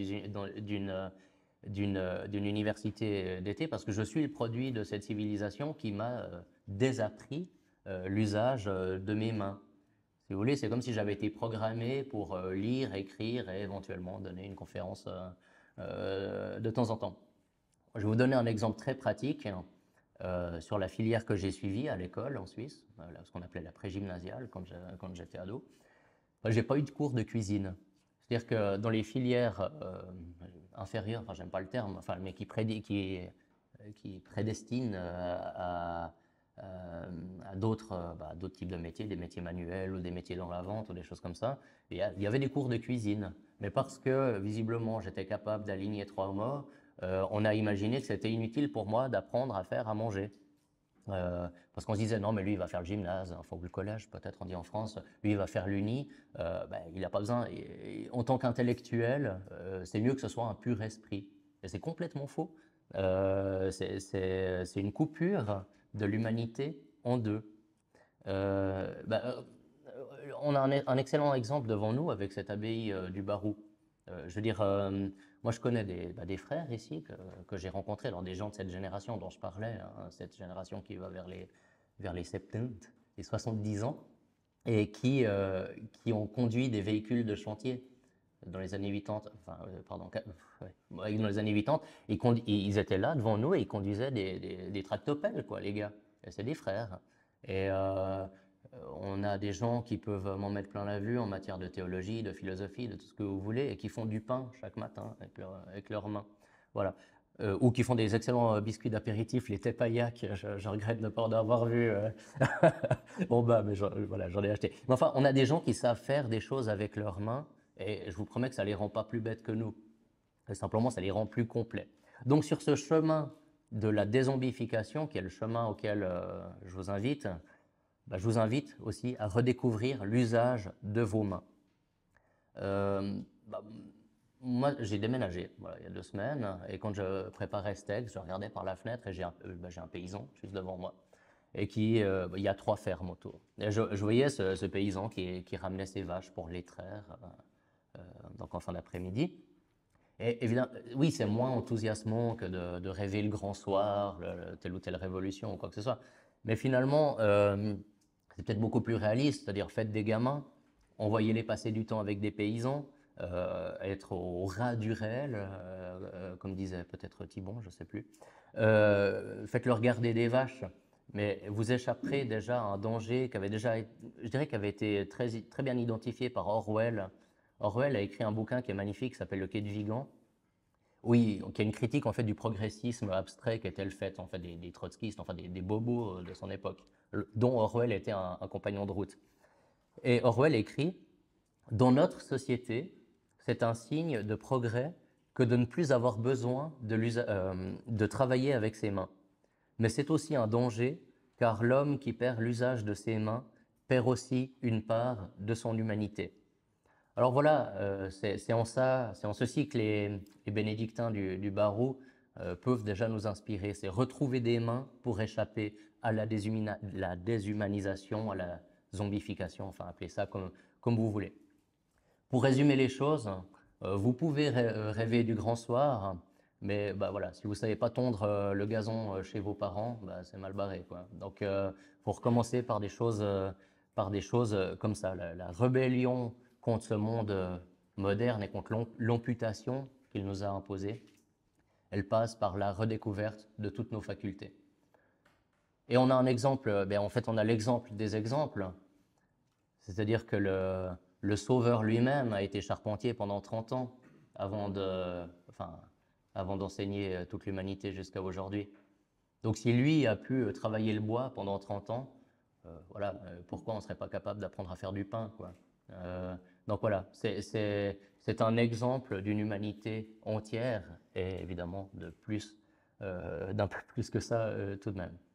d'une université d'été, parce que je suis le produit de cette civilisation qui m'a désappris l'usage de mes mains. Si vous voulez, c'est comme si j'avais été programmé pour lire, écrire et éventuellement donner une conférence de temps en temps. Je vais vous donner un exemple très pratique sur la filière que j'ai suivie à l'école en Suisse, ce qu'on appelait la pré-gymnasiale quand j'étais ado. J'ai pas eu de cours de cuisine. C'est-à-dire que dans les filières inférieures, enfin j'aime pas le terme, enfin, mais qui prédestinent à d'autres types de métiers, des métiers manuels ou des métiers dans la vente ou des choses comme ça. Et il y avait des cours de cuisine, mais parce que visiblement j'étais capable d'aligner trois mots, on a imaginé que c'était inutile pour moi d'apprendre à faire à manger. Parce qu'on se disait, non, mais lui, il va faire le gymnase, enfin, ou le collège, peut-être, on dit en France, lui, il va faire l'uni, ben, il n'a pas besoin. En tant qu'intellectuel, c'est mieux que ce soit un pur esprit. Et c'est complètement faux. C'est une coupure de l'humanité en deux. Ben, on a un excellent exemple devant nous avec cette abbaye du Barou. Je veux dire, moi je connais des frères ici que j'ai rencontrés, alors des gens de cette génération dont je parlais, hein, cette génération qui va vers les 70, les 70 ans, et qui ont conduit des véhicules de chantier dans les années 80, enfin, pardon, ouais, dans les années 80, ils étaient là devant nous et ils conduisaient des tractopelles, quoi, les gars. Et c'est des frères. Et on a des gens qui peuvent m'en mettre plein la vue en matière de théologie, de philosophie, de tout ce que vous voulez, et qui font du pain chaque matin avec leurs mains. Voilà. Ou qui font des excellents biscuits d'apéritif, les tepayak. Je regrette de ne pas en avoir vu. Bon, bah, mais voilà, j'en ai acheté. Mais enfin, on a des gens qui savent faire des choses avec leurs mains, et je vous promets que ça ne les rend pas plus bêtes que nous. Et simplement, ça les rend plus complets. Donc, sur ce chemin de la dézombification, qui est le chemin auquel je vous invite, bah, je vous invite aussi à redécouvrir l'usage de vos mains. Bah, moi, j'ai déménagé voilà, il y a 2 semaines, et quand je préparais ce texte, je regardais par la fenêtre et j'ai un paysan juste devant moi, et il y a 3 fermes autour. Et je voyais ce paysan qui ramenait ses vaches pour les traire, donc en fin d'après-midi. Et évidemment, oui, c'est moins enthousiasmant que de rêver le grand soir, telle ou telle révolution ou quoi que ce soit. Mais finalement, c'est peut-être beaucoup plus réaliste, c'est-à-dire faites des gamins, envoyez-les passer du temps avec des paysans, être au ras du réel, comme disait peut-être Thibon, je ne sais plus. Faites-leur garder des vaches, mais vous échapperez déjà à un danger qui avait déjà, je dirais, qui avait été très, très bien identifié par Orwell. Orwell a écrit un bouquin qui est magnifique, qui s'appelle Le Quai du Vigan. Oui, qui est une critique en fait du progressisme abstrait qu'était le fait en fait des trotskistes, enfin des bobos de son époque, dont Orwell était un compagnon de route. Et Orwell écrit: dans notre société, c'est un signe de progrès que de ne plus avoir besoin de travailler avec ses mains. Mais c'est aussi un danger, car l'homme qui perd l'usage de ses mains perd aussi une part de son humanité. Alors voilà, c'est en ceci que les bénédictins du Barreau peuvent déjà nous inspirer. C'est retrouver des mains pour échapper à la déshumanisation, à la zombification, enfin appelez ça comme vous voulez. Pour résumer les choses, vous pouvez rêver du grand soir, mais bah, voilà, si vous ne savez pas tondre le gazon chez vos parents, bah, c'est mal barré, quoi. Donc, faut recommencer par des choses comme ça. La rébellion contre ce monde moderne et contre l'amputation qu'il nous a imposée, elle passe par la redécouverte de toutes nos facultés. Et on a un exemple, en fait, on a l'exemple des exemples, c'est-à-dire que le Sauveur lui-même a été charpentier pendant 30 ans avant d'enseigner toute l'humanité jusqu'à aujourd'hui. Donc si lui a pu travailler le bois pendant 30 ans, voilà, pourquoi on ne serait pas capable d'apprendre à faire du pain, quoi. Donc voilà, c'est un exemple d'une humanité entière et évidemment d'un peu plus que ça tout de même.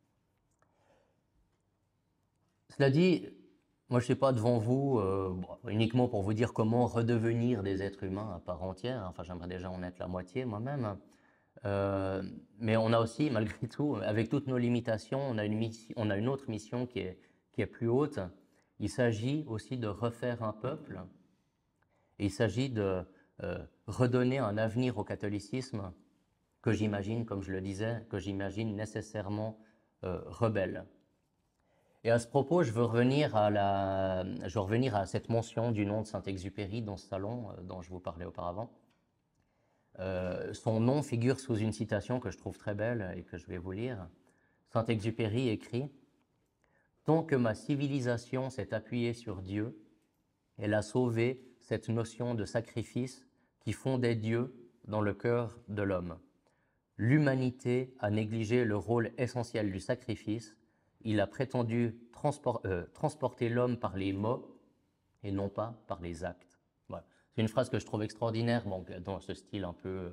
Cela dit, moi je ne suis pas devant vous uniquement pour vous dire comment redevenir des êtres humains à part entière, enfin j'aimerais déjà en être la moitié moi-même. Mais on a aussi, malgré tout, avec toutes nos limitations, on a une autre mission qui est plus haute. Il s'agit aussi de refaire un peuple, et il s'agit de redonner un avenir au catholicisme que j'imagine, comme je le disais, que j'imagine nécessairement rebelle. Et à ce propos, je veux revenir à cette mention du nom de Saint-Exupéry dans ce salon dont je vous parlais auparavant. Son nom figure sous une citation que je trouve très belle et que je vais vous lire. Saint-Exupéry écrit: « Tant que ma civilisation s'est appuyée sur Dieu, elle a sauvé cette notion de sacrifice qui fondait Dieu dans le cœur de l'homme. L'humanité a négligé le rôle essentiel du sacrifice. Il a prétendu transporter l'homme par les mots et non pas par les actes. » Voilà. C'est une phrase que je trouve extraordinaire, bon, dans ce style un peu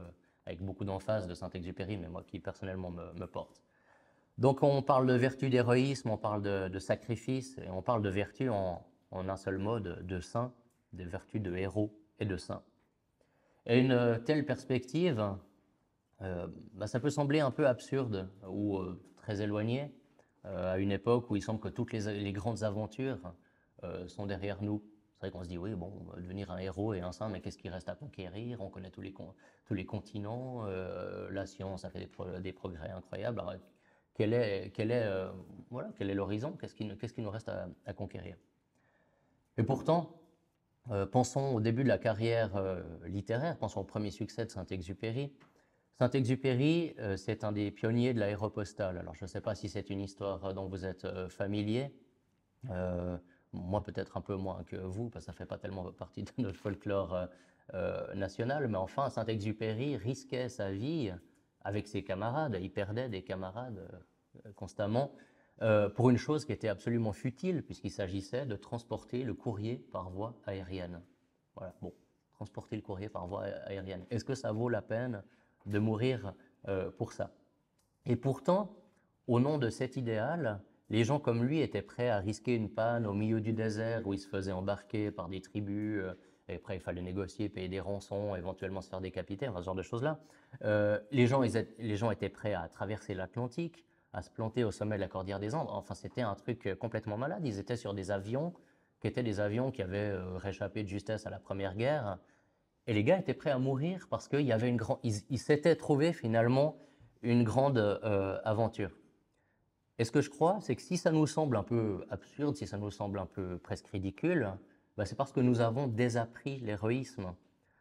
avec beaucoup d'emphase de Saint-Exupéry, mais moi qui personnellement me porte. Donc on parle de vertu d'héroïsme, on parle de sacrifice, et on parle de vertu en un seul mot, de saint, des vertus de héros et de saint. Et une telle perspective, ça peut sembler un peu absurde ou très éloigné à une époque où il semble que toutes les grandes aventures sont derrière nous. C'est vrai qu'on se dit, oui, bon, on va devenir un héros et un saint, mais qu'est-ce qui reste à conquérir? On connaît tous les continents, la science a fait des progrès incroyables. Alors, quel est l'horizon? Qu'est-ce qui nous reste à conquérir? Et pourtant, pensons au début de la carrière littéraire, pensons au premier succès de Saint-Exupéry. Saint-Exupéry, c'est un des pionniers de l'aéropostale. Alors, je ne sais pas si c'est une histoire dont vous êtes familier. Moi, peut-être un peu moins que vous, parce que ça ne fait pas tellement partie de notre folklore national. Mais enfin, Saint-Exupéry risquait sa vie avec ses camarades. Il perdait des camarades constamment pour une chose qui était absolument futile, puisqu'il s'agissait de transporter le courrier par voie aérienne. Voilà, bon, transporter le courrier par voie aérienne. Est-ce que ça vaut la peine de mourir pour ça? Et pourtant, au nom de cet idéal, les gens comme lui étaient prêts à risquer une panne au milieu du désert où ils se faisaient embarquer par des tribus, et après il fallait négocier, payer des rançons, éventuellement se faire décapiter, enfin, ce genre de choses-là. Les gens étaient prêts à traverser l'Atlantique, à se planter au sommet de la cordillère des Andes. Enfin, c'était un truc complètement malade. Ils étaient sur des avions qui étaient des avions qui avaient réchappé de justesse à la Première Guerre. Et les gars étaient prêts à mourir parce qu'il y avait ils s'étaient trouvés finalement une grande aventure. Et ce que je crois, c'est que si ça nous semble un peu absurde, si ça nous semble un peu presque ridicule, c'est parce que nous avons désappris l'héroïsme.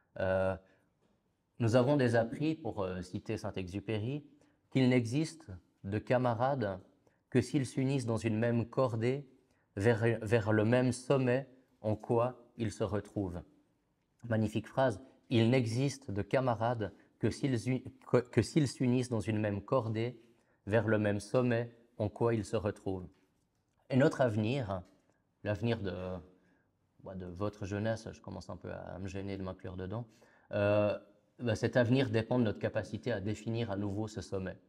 Nous avons désappris, pour citer Saint-Exupéry, qu'il n'existe de camarades que s'ils s'unissent dans une même cordée vers le même sommet en quoi ils se retrouvent. Magnifique phrase. Il n'existe de camarades que s'ils s'unissent dans une même cordée vers le même sommet en quoi ils se retrouvent. Et notre avenir, l'avenir de votre jeunesse, je commence un peu à me gêner de m'inclure dedans, cet avenir dépend de notre capacité à définir à nouveau ce sommet.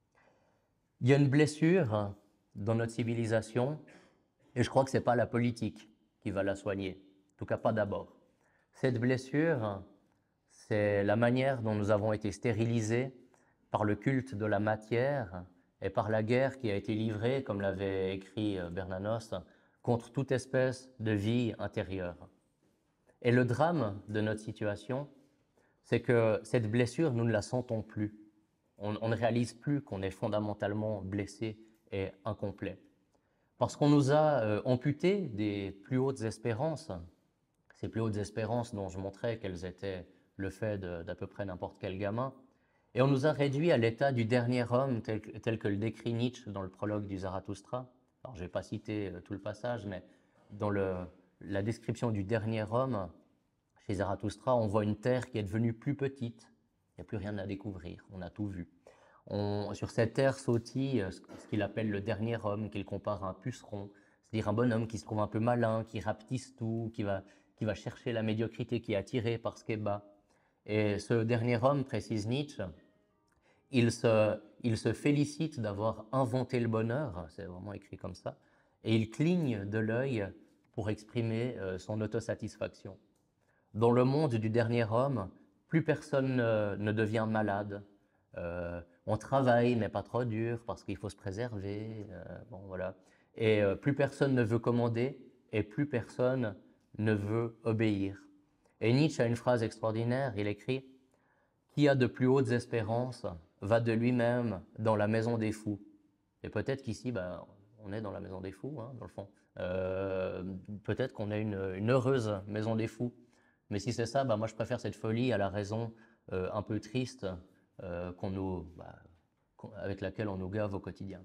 Il y a une blessure dans notre civilisation, et je crois que ce n'est pas la politique qui va la soigner, en tout cas pas d'abord. Cette blessure, c'est la manière dont nous avons été stérilisés par le culte de la matière et par la guerre qui a été livrée, comme l'avait écrit Bernanos, contre toute espèce de vie intérieure. Et le drame de notre situation, c'est que cette blessure, nous ne la sentons plus. On ne réalise plus qu'on est fondamentalement blessé et incomplet. Parce qu'on nous a amputé des plus hautes espérances, ces plus hautes espérances dont je montrais qu'elles étaient le fait d'à peu près n'importe quel gamin, et on nous a réduits à l'état du dernier homme tel que le décrit Nietzsche dans le prologue du Zarathustra. Alors je ne vais pas citer tout le passage, mais dans la description du dernier homme, chez Zarathustra, on voit une terre qui est devenue plus petite, il n'y a plus rien à découvrir, on a tout vu. Sur cette terre sautille ce qu'il appelle le dernier homme, qu'il compare à un puceron, c'est-à-dire un bonhomme qui se trouve un peu malin, qui rapetisse tout, qui va chercher la médiocrité, qui est attiré par ce qui est bas. Et ce dernier homme, précise Nietzsche, il se félicite d'avoir inventé le bonheur, c'est vraiment écrit comme ça, et il cligne de l'œil pour exprimer son autosatisfaction. Dans le monde du dernier homme, plus personne ne devient malade. On travaille, mais pas trop dur, parce qu'il faut se préserver. Voilà. Et plus personne ne veut commander, et plus personne ne veut obéir. Et Nietzsche a une phrase extraordinaire, il écrit « Qui a de plus hautes espérances va de lui-même dans la maison des fous ». Et peut-être qu'ici, on est dans la maison des fous, hein, dans le fond. Peut-être qu'on a une heureuse maison des fous. Mais si c'est ça, moi je préfère cette folie à la raison un peu triste avec laquelle on nous gave au quotidien.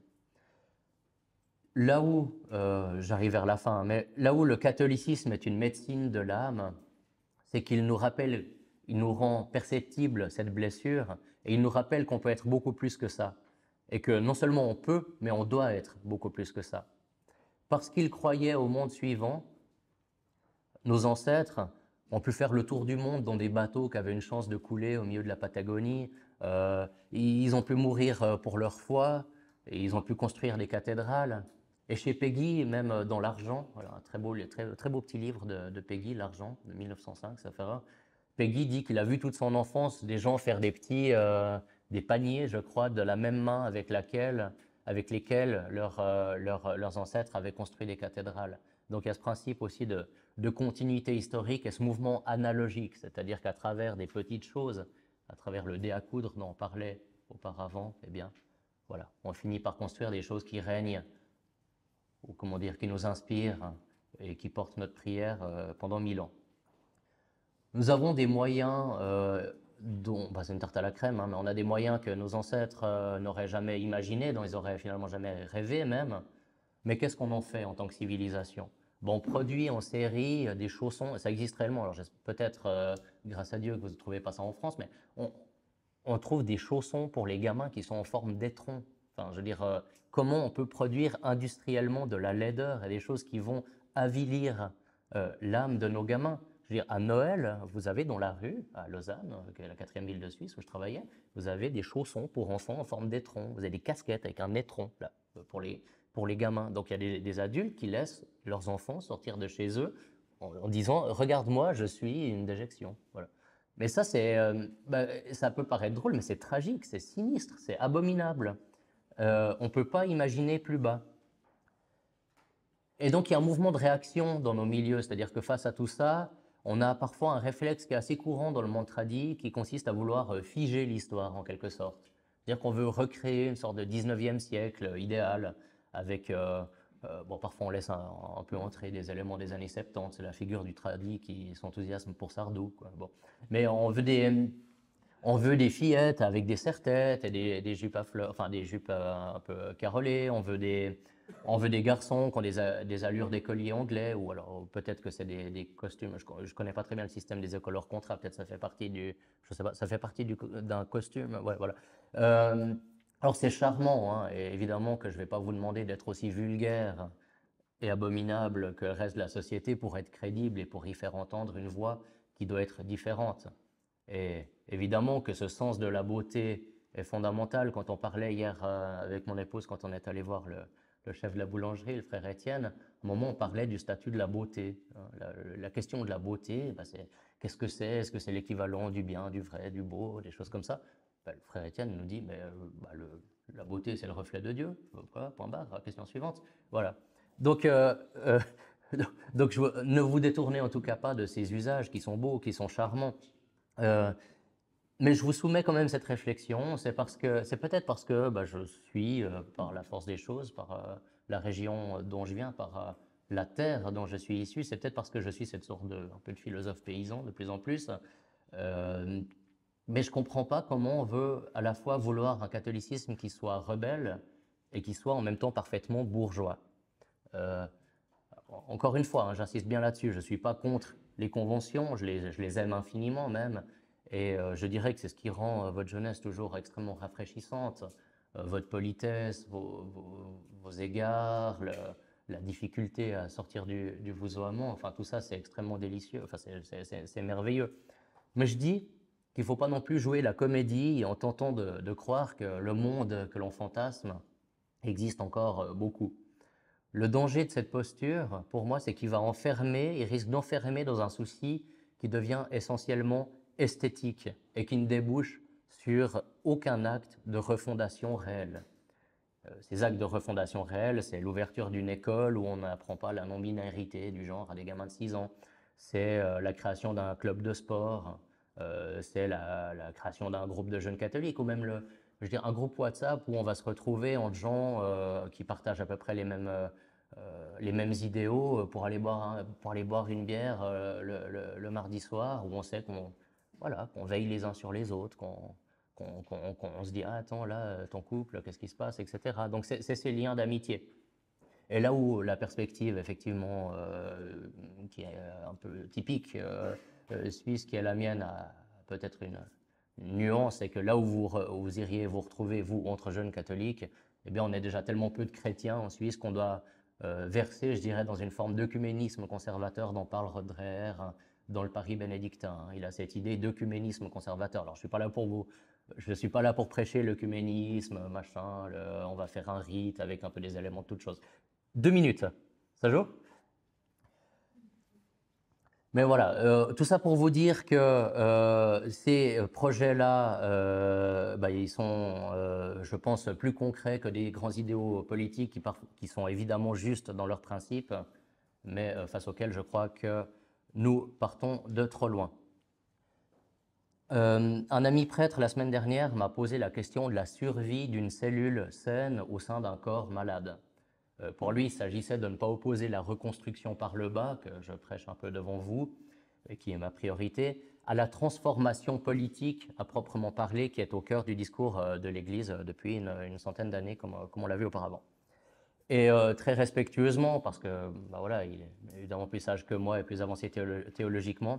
Là où, j'arrive vers la fin, mais là où le catholicisme est une médecine de l'âme, c'est qu'il nous rappelle, il nous rend perceptible cette blessure et il nous rappelle qu'on peut être beaucoup plus que ça. Et que non seulement on peut, mais on doit être beaucoup plus que ça. Parce qu'ils croyaient au monde suivant, nos ancêtres, ont pu faire le tour du monde dans des bateaux qui avaient une chance de couler au milieu de la Patagonie. Ils ont pu mourir pour leur foi, et ils ont pu construire des cathédrales. Et chez Peggy, même dans L'Argent, voilà, un très beau petit livre de Peggy, L'Argent, de 1905, ça fait rare. Peggy dit qu'il a vu toute son enfance des gens faire des paniers, je crois, de la même main avec lesquels leurs ancêtres avaient construit des cathédrales. Donc il y a ce principe aussi de continuité historique et ce mouvement analogique, c'est-à-dire qu'à travers des petites choses, à travers le dé à coudre dont on parlait auparavant, eh bien, voilà, on finit par construire des choses qui règnent, ou comment dire, qui nous inspirent et qui portent notre prière pendant 1000 ans. Nous avons des moyens dont, bah, c'est une tarte à la crème, hein, mais on a des moyens que nos ancêtres n'auraient jamais imaginés, dont ils auraient finalement jamais rêvé même. Mais qu'est-ce qu'on en fait en tant que civilisation? Bon, on produit en série des chaussons, ça existe réellement, alors peut-être grâce à Dieu que vous ne trouvez pas ça en France, mais on trouve des chaussons pour les gamins qui sont en forme d'étron. Enfin, je veux dire, comment on peut produire industriellement de la laideur et des choses qui vont avilir l'âme de nos gamins? Je veux dire, à Noël, vous avez dans la rue, à Lausanne, qui est la 4e ville de Suisse où je travaillais, vous avez des chaussons pour enfants en forme d'étron. Vous avez des casquettes avec un étron, là, pour les gamins. Donc il y a des adultes qui laissent leurs enfants sortir de chez eux en disant « Regarde-moi, je suis une déjection ». Voilà. Mais ça, ça peut paraître drôle, mais c'est tragique, c'est sinistre, c'est abominable. On ne peut pas imaginer plus bas. Et donc, il y a un mouvement de réaction dans nos milieux, c'est-à-dire que face à tout ça, on a parfois un réflexe qui est assez courant dans le monde tradit, qui consiste à vouloir figer l'histoire, en quelque sorte. C'est-à-dire qu'on veut recréer une sorte de 19e siècle idéal, avec, bon, parfois on laisse un peu entrer des éléments des années 70, c'est la figure du tradit qui s'enthousiasme pour Sardou, quoi. Bon. Mais on veut des fillettes avec des serre-têtes et des jupes à fleurs, enfin des jupes un peu carolées. On veut des garçons qui ont des allures d'écoliers anglais, ou alors peut-être que c'est des costumes. Je ne connais pas très bien le système des écoles hors contrat. Peut-être ça fait partie je sais pas, ça fait partie d'un costume. Ouais, voilà. Alors c'est charmant, hein, et évidemment que je ne vais pas vous demander d'être aussi vulgaire et abominable que le reste de la société pour être crédible et pour y faire entendre une voix qui doit être différente. Et évidemment que ce sens de la beauté est fondamental. Quand on parlait hier avec mon épouse, quand on est allé voir le chef de la boulangerie, le frère Étienne, à un moment on parlait du statut de la beauté. La question de la beauté, bah, c'est qu'est-ce que c'est? Est-ce que c'est l'équivalent du bien, du vrai, du beau, des choses comme ça? Bah, le frère Étienne nous dit, mais bah, la beauté c'est le reflet de Dieu. Voilà, point barre, question suivante. Voilà. Donc, ne vous détournez en tout cas pas de ces usages qui sont beaux, qui sont charmants. Mais je vous soumets quand même cette réflexion, c'est peut-être parce que bah, je suis, par la force des choses, par la région dont je viens, par la terre dont je suis issu, c'est peut-être parce que je suis cette sorte un peu de philosophe paysan de plus en plus. Mais je ne comprends pas comment on veut à la fois vouloir un catholicisme qui soit rebelle et qui soit en même temps parfaitement bourgeois. Euh, Encore une fois, hein, j'insiste bien là-dessus, je ne suis pas contre les conventions, je les aime infiniment même, et je dirais que c'est ce qui rend votre jeunesse toujours extrêmement rafraîchissante, votre politesse, vos égards, la difficulté à sortir du vouvoiement, enfin tout ça c'est extrêmement délicieux, enfin c'est merveilleux. Mais je dis qu'il ne faut pas non plus jouer la comédie en tentant de croire que le monde que l'on fantasme existe encore beaucoup. Le danger de cette posture, pour moi, c'est qu'il va enfermer, il risque d'enfermer dans un souci qui devient essentiellement esthétique et qui ne débouche sur aucun acte de refondation réelle. Ces actes de refondation réelle, c'est l'ouverture d'une école où on n'apprend pas la non-binarité du genre à des gamins de 6 ans, c'est la création d'un club de sport, c'est la création d'un groupe de jeunes catholiques, ou même je veux dire, un groupe WhatsApp où on va se retrouver entre gens qui partagent à peu près les mêmes idéaux pour aller boire une bière le mardi soir, où on sait qu'on veille les uns sur les autres, qu'on se dit ah, attends là ton couple qu'est-ce qui se passe, etc. Donc c'est ces liens d'amitié. Et là où la perspective effectivement qui est un peu typique suisse, qui est la mienne, a peut-être une nuance, c'est que là où vous iriez vous retrouver, vous, entre jeunes catholiques, eh bien on est déjà tellement peu de chrétiens en Suisse qu'on doit versé, je dirais, dans une forme d'œcuménisme conservateur dont parle Roederer dans le Paris bénédictin. Il a cette idée d'œcuménisme conservateur. Alors, je ne suis pas là pour prêcher l'œcuménisme, machin, on va faire un rite avec un peu des éléments de toutes choses. 2 minutes, ça joue? Mais voilà, tout ça pour vous dire que ces projets-là, ils sont, je pense, plus concrets que des grands idéaux politiques qui sont évidemment justes dans leurs principes, mais face auxquels je crois que nous partons de trop loin. Un ami prêtre, la semaine dernière, m'a posé la question de la survie d'une cellule saine au sein d'un corps malade. Pour lui, il s'agissait de ne pas opposer la reconstruction par le bas, que je prêche un peu devant vous, et qui est ma priorité, à la transformation politique à proprement parler, qui est au cœur du discours de l'Église depuis une centaine d'années, comme on l'a vu auparavant. Et très respectueusement, parce que voilà, il est évidemment plus sage que moi et plus avancé théologiquement,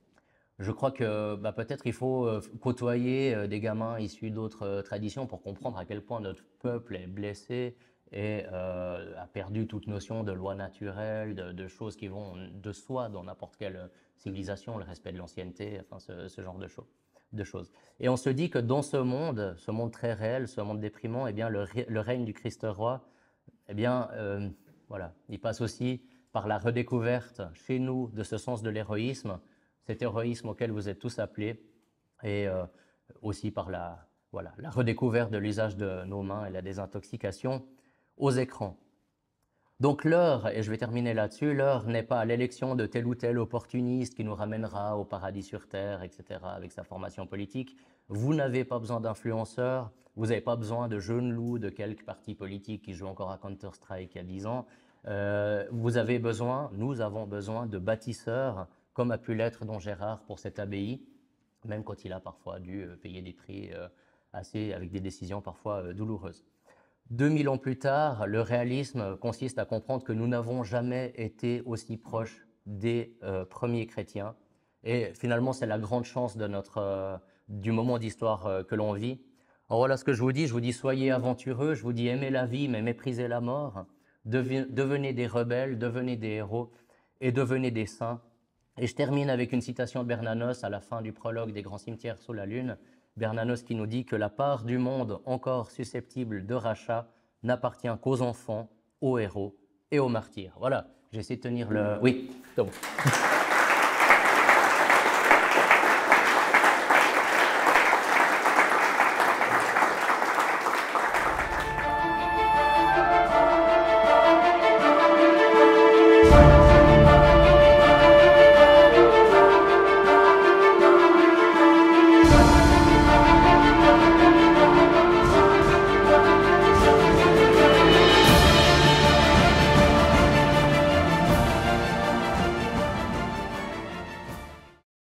je crois que peut-être il faut côtoyer des gamins issus d'autres traditions pour comprendre à quel point notre peuple est blessé et a perdu toute notion de loi naturelle, de choses qui vont de soi dans n'importe quelle civilisation, le respect de l'ancienneté, enfin ce genre de choses. Et on se dit que dans ce monde très réel, ce monde déprimant, eh bien, le règne du Christ roi, eh bien, voilà, il passe aussi par la redécouverte chez nous de ce sens de l'héroïsme, cet héroïsme auquel vous êtes tous appelés, et aussi par la redécouverte de l'usage de nos mains et la désintoxication aux écrans. Donc l'heure, et je vais terminer là-dessus, l'heure n'est pas à l'élection de tel ou tel opportuniste qui nous ramènera au paradis sur terre, etc., avec sa formation politique. Vous n'avez pas besoin d'influenceurs, vous n'avez pas besoin de jeunes loups de quelques partis politiques qui jouent encore à Counter-Strike il y a 10 ans. Nous avons besoin de bâtisseurs, comme a pu l'être Don Gérard pour cette abbaye, même quand il a parfois dû payer des prix avec des décisions parfois douloureuses. 2000 ans plus tard, le réalisme consiste à comprendre que nous n'avons jamais été aussi proches des premiers chrétiens. Et finalement, c'est la grande chance du moment d'histoire que l'on vit. Alors voilà ce que je vous dis soyez aventureux, je vous dis aimez la vie mais méprisez la mort, devenez des rebelles, devenez des héros et devenez des saints. Et je termine avec une citation de Bernanos à la fin du prologue des Grands cimetières sous la lune. Bernanos qui nous dit que la part du monde encore susceptible de rachat n'appartient qu'aux enfants, aux héros et aux martyrs. Voilà, j'essaie de tenir le... Oui, c'est bon.